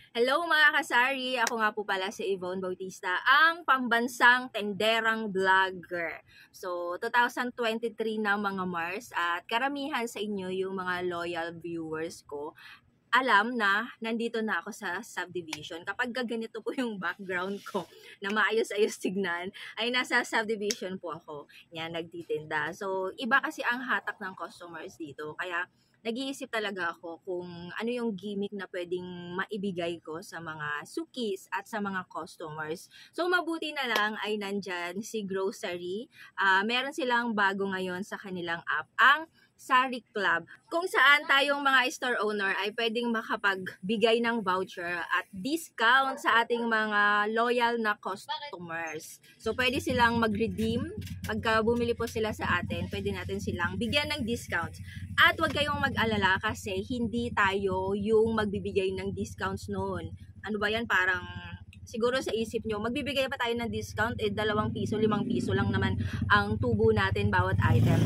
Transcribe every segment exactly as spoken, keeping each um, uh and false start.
Hello mga kasari! Ako nga po pala si Yvonne Bautista, ang pambansang tenderang vlogger. So, twenty twenty-three na mga Mars at karamihan sa inyo yung mga loyal viewers ko alam na nandito na ako sa subdivision. Kapag ganito po yung background ko na maayos-ayos tignan, ay nasa subdivision po ako. Yan, nagtitinda. So, iba kasi ang hatak ng customers dito. Kaya, nag-iisip talaga ako kung ano yung gimmick na pwedeng maibigay ko sa mga sukis at sa mga customers. So, mabuti na lang ay nandyan si Grocery. Uh, meron silang bago ngayon sa kanilang app, ang Sari Club, kung saan tayong mga store owner ay pwedeng makapagbigay ng voucher at discount sa ating mga loyal na customers. So, pwede silang mag-redeem. Pagka bumili po sila sa atin, pwede natin silang bigyan ng discounts. At huwag kayong mag-alala kasi hindi tayo yung magbibigay ng discounts noon. Ano ba yan? Parang siguro sa isip nyo, magbibigay pa tayo ng discount, eh dalawang piso, limang piso lang naman ang tubo natin bawat item.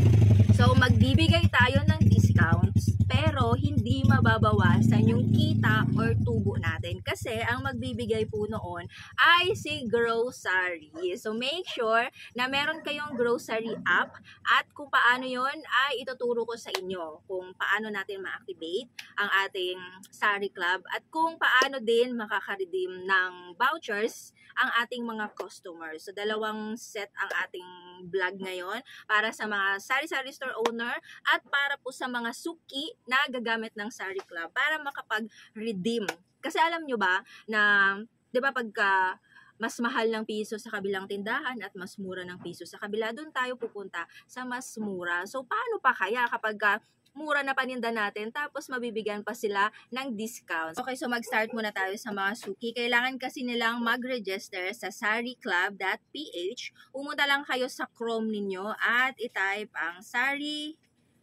So, magbibigay tayo ng discounts, pero hindi mababawasan yung kita or tubo natin. Kasi, ang magbibigay po noon ay si Grocery. So, make sure na meron kayong Grocery app at kung paano yon ay ituturo ko sa inyo. Kung paano natin ma-activate ang ating Sari Club at kung paano din makaka-redeem ng vouchers ang ating mga customers. So, dalawang set ang ating vlog ngayon para sa mga sari-sari store owner at para po sa mga suki na gagamit ng Sari Club para makapag-redeem. Kasi alam nyo ba na, di ba pagka mas mahal ng piso sa kabilang tindahan at mas mura ng piso sa kabila, doon tayo pupunta sa mas mura. So, paano pa kaya kapag ka mura na paninda natin, tapos mabibigyan pa sila ng discounts. Okay, so mag-start muna tayo sa mga suki. Kailangan kasi nilang mag-register sa sari club dot p h. Pumunta lang kayo sa Chrome ninyo at i-type ang sari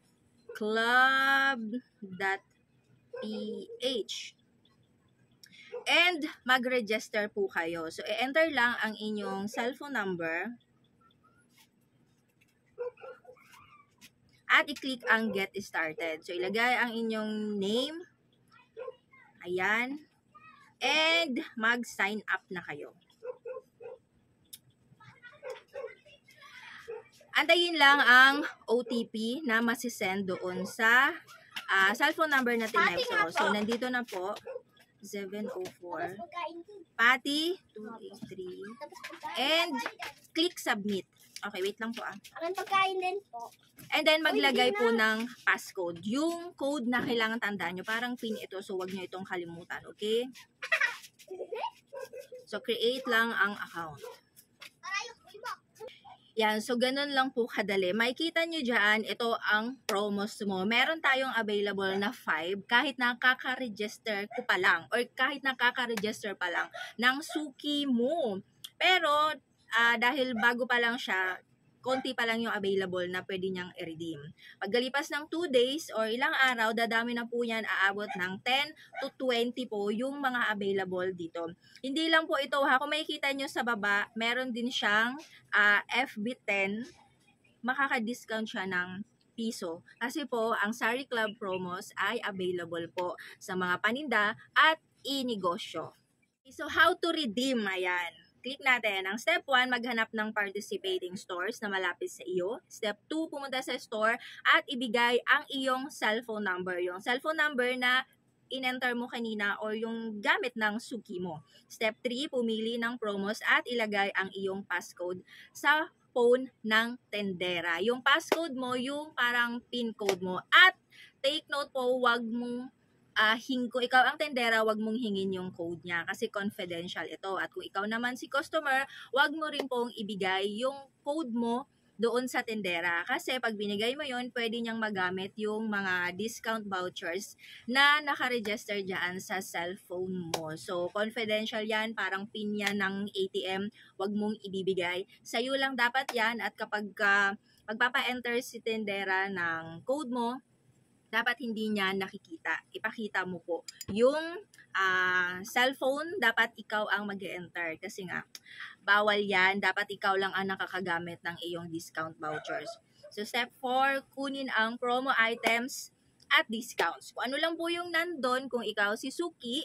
club dot p h. And mag-register po kayo. So, i-enter lang ang inyong cellphone number. At i-click ang Get Started. So, ilagay ang inyong name. Ayan. And mag-sign up na kayo. Antayin lang ang O T P na masisend doon sa uh, cellphone number na tinexo. So, nandito na po. seven oh four. Patty, two eight three. And click submit. Okay, wait lang po ah. Ang pagkain din po. And then, maglagay po ng passcode. Yung code na kailangan tandaan nyo. Parang pin ito, so wag nyo itong kalimutan. Okay? So, create lang ang account. Yan, so ganun lang po kadali. Makikita nyo dyan, ito ang promos mo. Meron tayong available na five kahit nakaka-register ko pa lang or kahit nakaka-register pa lang ng suki mo. Pero, uh, dahil bago pa lang siya, konti pa lang yung available na pwede niyang i-redeem. Pagkalipas ng two days or ilang araw, dadami na po yan, aabot ng ten to twenty po yung mga available dito. Hindi lang po ito ha, kung makikita nyo sa baba, meron din siyang uh, F B ten, makaka-discount siya ng piso. Kasi po, ang Sari Club promos ay available po sa mga paninda at i-negosyo. So, how to redeem? Ayan. Click natin. Ang step one, maghanap ng participating stores na malapit sa iyo. Step two, pumunta sa store at ibigay ang iyong cellphone number. Yung cellphone number na in-enter mo kanina or yung gamit ng suki mo. Step three, pumili ng promos at ilagay ang iyong passcode sa phone ng tendera. Yung passcode mo, yung parang pin code mo. At take note po, wag mong Uh, hing, kung ikaw ang tendera, wag mong hingin yung code niya kasi confidential ito. At kung ikaw naman si customer, wag mo rin pong ibigay yung code mo doon sa tendera. Kasi pag binigay mo yon, pwede niyang magamit yung mga discount vouchers na nakaregister dyan sa cellphone mo. So, confidential yan, parang pin yan ng A T M, wag mong ibibigay. Sa'yo lang dapat yan at kapag uh, magpapa-enter si tendera ng code mo, dapat hindi niya nakikita. Ipakita mo po yung uh, cellphone, dapat ikaw ang mag-enter. Kasi nga, bawal yan. Dapat ikaw lang ang nakakagamit ng iyong discount vouchers. So, step four, kunin ang promo items at discounts. Kung ano lang po yung nandun, kung ikaw si Suki,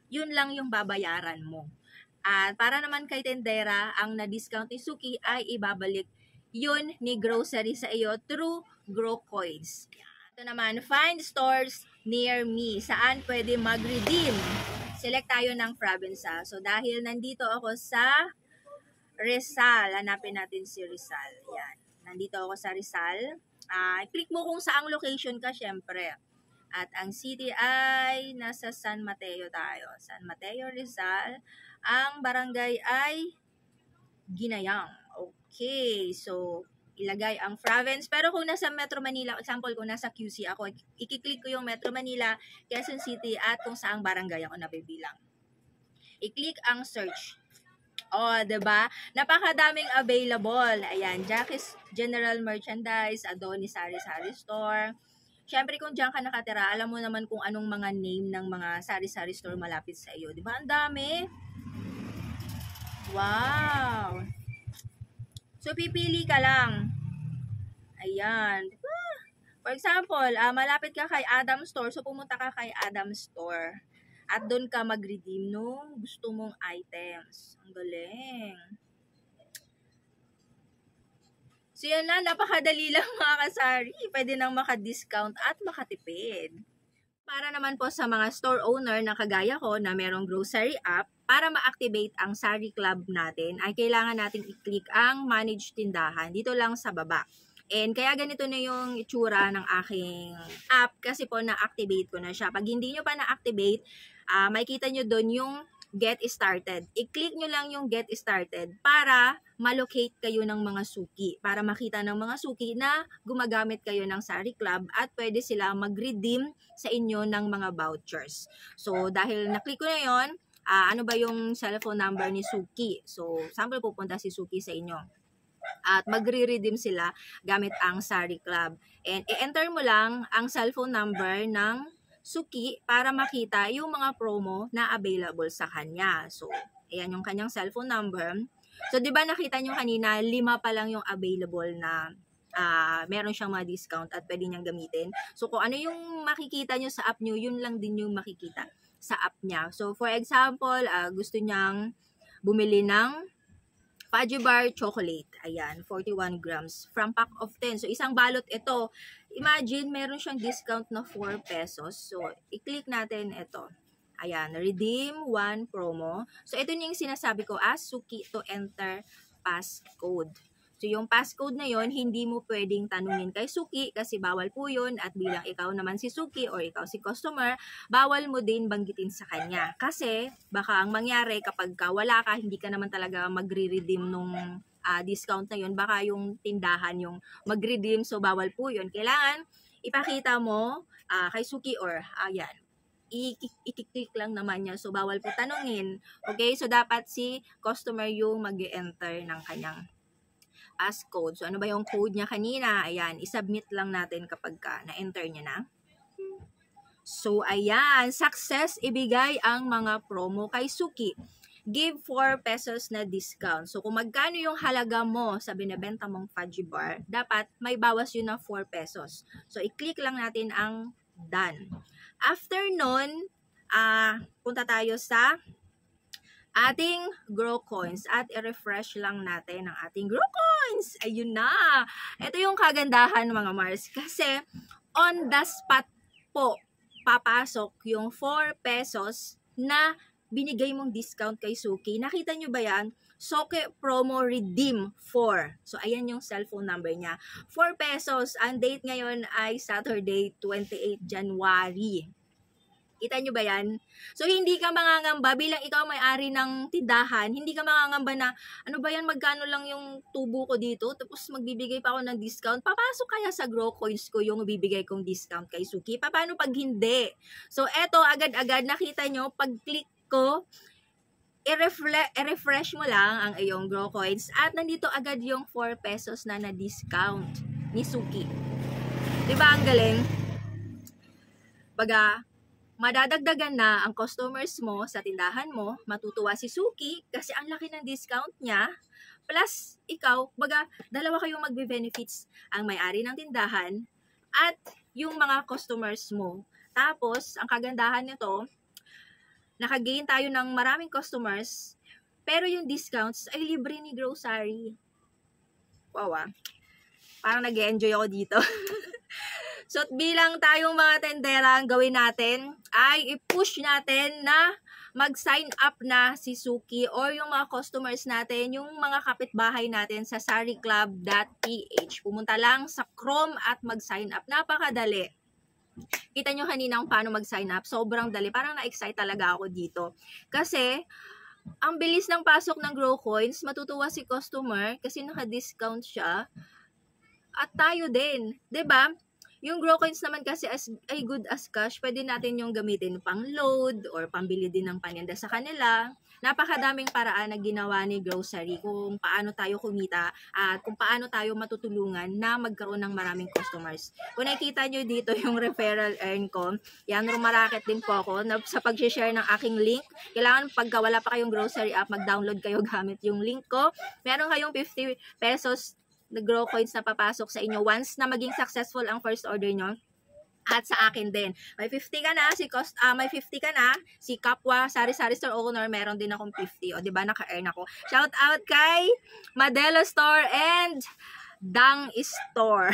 yun lang yung babayaran mo. At para naman kay tendera, ang na-discount ni Suki ay ibabalik yun ni grocery sa iyo through Grow Coins. Ito naman, find stores near me. Saan pwede mag-redeem? Select tayo ng province. Ha? So dahil nandito ako sa Rizal, hanapin natin si Rizal. Yan. Nandito ako sa Rizal. Uh, click mo kung saang location ka, syempre. At ang city ay nasa San Mateo tayo. San Mateo, Rizal. Ang barangay ay Ginayang. Okay, so ilagay ang province. Pero kung nasa Metro Manila, example kung nasa Q C ako, i-click ko yung Metro Manila, Quezon City, at kung saang barangay ako nabibilang. I-click ang search. Oh, 'di ba? Napakadaming available. Ayan, Jackie's General Merchandise, Adonis Sari Sari Store. Syempre kung diyan ka nakatira, alam mo naman kung anong mga name ng mga sari-sari store malapit sa iyo, 'di ba? Ang dami. Wow. So pipili ka lang. Ayan. For example, uh, malapit ka kay Adam Store, so pumunta ka kay Adam Store. At doon ka mag-redeem nung gusto mong items. Ang galing. So yan na, napakadali lang mga kasari. Pwede nang maka-discount at makatipid. Para naman po sa mga store owner na kagaya ko na merong grocery app, para ma-activate ang Sari Club natin, ay kailangan nating i-click ang Manage Tindahan. Dito lang sa baba. And kaya ganito na yung itsura ng aking app kasi po na-activate ko na siya. Pag hindi nyo pa na-activate, uh, makikita nyo doon yung Get Started. I-click nyo lang yung Get Started para malocate kayo ng mga suki. Para makita ng mga suki na gumagamit kayo ng Sari Club at pwede sila mag-redeem sa inyo ng mga vouchers. So dahil na-click ko na yon, uh, ano ba yung cellphone number ni Suki? So sample pupunta si Suki sa inyo. At magre-redeem sila gamit ang Sari Club. And i-enter mo lang ang cellphone number ng Suki para makita yung mga promo na available sa kanya. So, ayan yung kanyang cellphone number. So, di ba nakita nyo kanina, lima pa lang yung available na uh, meron siyang mga discount at pwede niyang gamitin. So, kung ano yung makikita nyo sa app nyo, yun lang din yung makikita sa app niya. So, for example, uh, gusto niyang bumili ng Fudgy Bar Chocolate. Ayan, forty-one grams from pack of ten. So, isang balot ito. Imagine, meron siyang discount na four pesos. So, i-click natin ito. Ayan, redeem one promo. So, ito yung sinasabi ko, ask Suki to enter passcode. So, yung passcode na yon hindi mo pwedeng tanungin kay Suki kasi bawal po yun at bilang ikaw naman si Suki or ikaw si customer, bawal mo din banggitin sa kanya. Kasi, baka ang mangyari kapag ka wala ka, hindi ka naman talaga magre-redeem nung uh, discount na yun. Baka yung tindahan yung magre-redeem, so bawal po yun. Kailangan, ipakita mo uh, kay Suki or, ayan, i-click lang naman niya. So, bawal po tanungin. Okay? So, dapat si customer yung mag-enter ng kanyang passcode. So, ano ba yung code niya kanina? Ayan, isubmit lang natin kapag ka na-enter niya na. So, ayan, success ibigay ang mga promo kay Suki. Give four pesos na discount. So, kung magkano yung halaga mo sa binebenta mong Fudgy Bar, dapat may bawas yun na four pesos. So, i-click lang natin ang done. After nun, uh, punta tayo sa ating Grow Coins at i-refresh lang natin ang ating Grow Coins. Ayun na. Ito yung kagandahan mga Mars kasi on the spot po papasok yung four pesos na binigay mong discount kay Suki. Nakita nyo ba yan? Soke promo redeem four. So ayan yung cellphone number niya. four pesos. Ang date ngayon ay Saturday, twenty-eighth January. Kita nyo ba yan? So, hindi ka mangangamba bilang ikaw may-ari ng tindahan, hindi ka mangangamba na, ano ba yan, magkano lang yung tubo ko dito, tapos magbibigay pa ako ng discount. Papasok kaya sa Grow Coins ko yung bibigay kong discount kay Suki? Paano pag hindi? So, eto, agad-agad, nakita nyo, pag-click ko, i-refresh mo lang ang iyong Grow Coins at nandito agad yung four pesos na na-discount ni Suki. Diba ang galing? Baga, madadagdagan na ang customers mo sa tindahan mo, matutuwa si Suki kasi ang laki ng discount niya, plus ikaw, baga, dalawa kayong magbe-benefits, ang may-ari ng tindahan at yung mga customers mo. Tapos, ang kagandahan nito, nakagain tayo ng maraming customers, pero yung discounts ay libre ni grocery. Wow ah. Parang nag-enjoy ako dito. So, bilang tayong mga tendera, ang gawin natin ay i-push natin na mag-sign up na si Suki or yung mga customers natin, yung mga kapitbahay natin sa sariclub dot p h. Pumunta lang sa Chrome at mag-sign up. Napakadali. Kita nyo kanina kung paano mag-sign up. Sobrang dali. Parang na-excite talaga ako dito. Kasi, ang bilis ng pasok ng Grow Coins, matutuwa si customer kasi naka-discount siya. At tayo din. 'Di ba? Yung Grow Coins naman kasi as, ay good as cash. Pwede natin yung gamitin pang load or pambili din ng paninda sa kanila. Napakadaming paraan na ginawa ni Grocery kung paano tayo kumita at kung paano tayo matutulungan na magkaroon ng maraming customers. Kung nakikita nyo dito yung referral earn ko, yan, rumaraket din po ako na, sa pag-share ng aking link. Kailangan pagka wala pa kayong Grocery app, mag-download kayo gamit yung link ko. Meron kayong fifty pesos na Grow Coins na papasok sa inyo once na maging successful ang first order nyo. At sa akin din. May fifty ka na, si cost uh, may fifty ka na, si Kapwa Sari Sari Store owner, meron din akong fifty. O, di ba naka-earn ako. Shout out kay Madelo Store and Dang Store.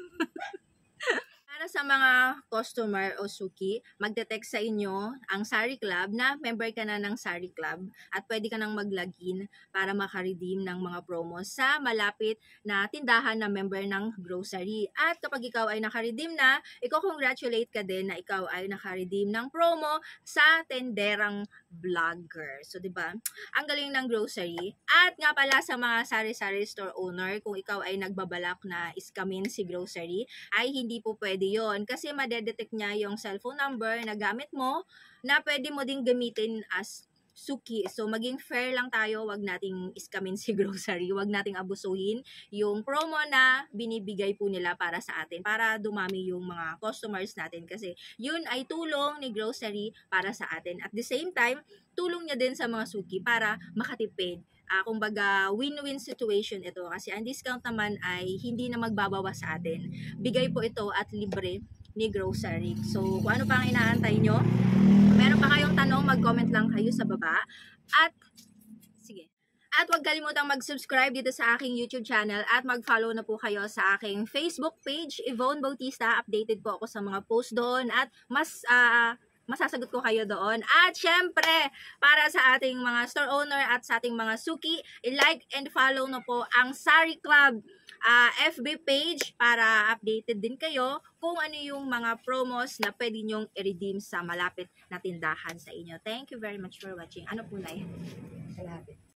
Para sa mga customer o Suki, magte-text sa inyo ang Sari Club na member ka na ng Sari Club at pwede ka nang mag-login para makaredeem ng mga promos sa malapit na tindahan na member ng grocery. At kapag ikaw ay nakaredeem na, iko-congratulate ka din na ikaw ay nakaredeem ng promo sa tenderang vlogger. So, di ba? Ang galing ng grocery. At nga pala sa mga Sari Sari Store owner, kung ikaw ay nagbabalak na iskamin si grocery, ay hindi po pwede yon kasi madedetect niya yung cellphone number na gamit mo na pwede mo ding gamitin as Suki. So, maging fair lang tayo, wag nating iskamin si grocery, wag nating abusuhin yung promo na binibigay po nila para sa atin, para dumami yung mga customers natin kasi yun ay tulong ni grocery para sa atin. At the same time, tulong niya din sa mga Suki para makatipid. Uh, kumbaga, win-win situation ito kasi ang discount naman ay hindi na magbabawas sa atin. Bigay po ito at libre ni grocery. So, kung ano pa ang inaantay nyo, meron pa kayong tanong, mag-comment lang kayo sa baba. At, sige. At huwag kalimutang mag-subscribe dito sa aking YouTube channel at mag-follow na po kayo sa aking Facebook page, Yvonne Bautista. Updated po ako sa mga post doon at mas, ah, uh, masasagot ko kayo doon. At syempre, para sa ating mga store owner at sa ating mga Suki, i-like and follow na po ang Sari Club uh, F B page para updated din kayo kung ano yung mga promos na pwede nyong i-redeem sa malapit na tindahan sa inyo. Thank you very much for watching. Ano po na yan?